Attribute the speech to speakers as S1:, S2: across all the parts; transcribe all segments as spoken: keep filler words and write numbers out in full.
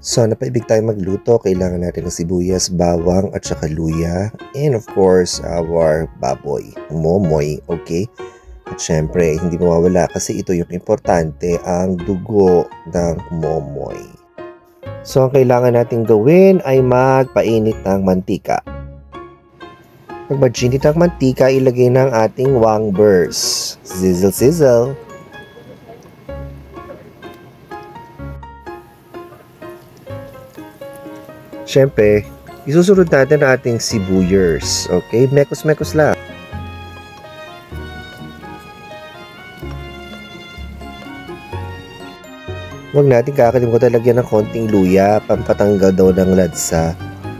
S1: So, napaibig tayo magluto, kailangan natin ng sibuyas, bawang, at saka luya. And of course, our baboy, momoy, okay? At syempre, hindi mawawala kasi ito yung importante, ang dugo ng momoy. So, ang kailangan natin gawin ay magpainit ng mantika. Pag mag-init ang mantika, ilagay ng ating wangbers. Sizzle, sizzle. Siyempre, isusunod natin ang ating sibuyers. Okay? Mekos-mekos lang. Huwag natin kakalimutan lagyan ng konting luya, pampatanggal daw ng ladsa.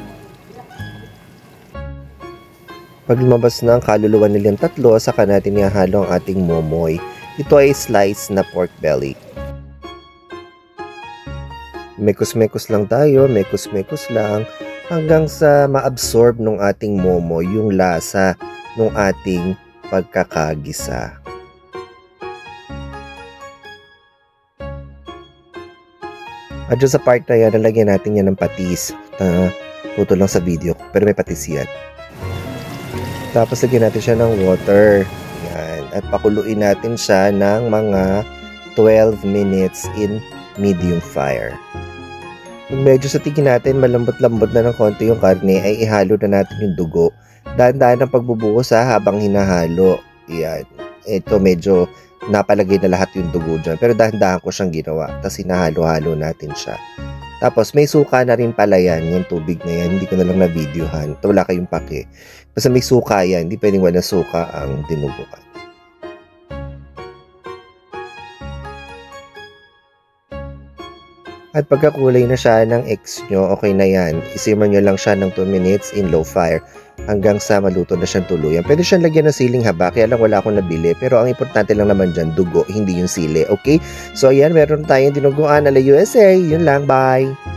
S1: Pag lumabas na ang kaluluwa nilang tatlo, saka natin ihahalo ang ating momoy. Ito ay slice na pork belly. Mekos-mekos lang tayo, mekos-mekos lang hanggang sa ma-absorb ng ating momoy yung lasa ng ating pagkakagisa. At dyan sa part na yan, nalagyan natin yan ng patis. Uh, puto lang sa video, pero may patis yan. Tapos lagyan natin siya ng water. Yan. At pakuluin natin siya ng mga twelve minutes in medium fire. Kung medyo sa tingin natin malambot-lambot na ng konti yung karne, ay ihalo na natin yung dugo. Dahan-dahan ang pagbubuhos ha, habang hinahalo. Yan. Ito medyo napalagay na lahat yung dugo dyan. Pero dahan-dahan ko siyang ginawa. Tapos hinahalo-halo natin siya. Tapos may suka na rin pala yan. Yung tubig na yan. Hindi ko na lang na-videohan. Ito wala kayong pake. Basta may suka yan. Hindi pwedeng wala suka ang dinuguan. At pagkakulay na siya ng eggs nyo, okay na yan. Isimmer nyo lang siya ng two minutes in low fire hanggang sa maluto na siyang tuluyan. Pwede siyang lagyan ng siling haba, kaya lang wala akong nabili. Pero ang importante lang naman dyan, dugo, hindi yung sili. Okay? So ayan, meron tayong dinuguan ala U S A. Yun lang, bye!